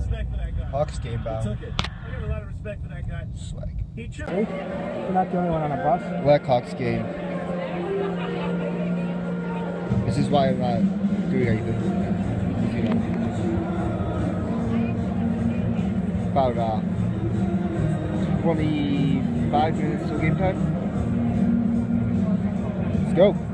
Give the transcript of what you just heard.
respect for that guy. Hawks game bound. He took it. I got a lot of respect for that guy. Swag. He took You're not the only one on a bus. Blackhawks game. This is why I'm not doing anything. You know. About 25 minutes till game time. Let's go.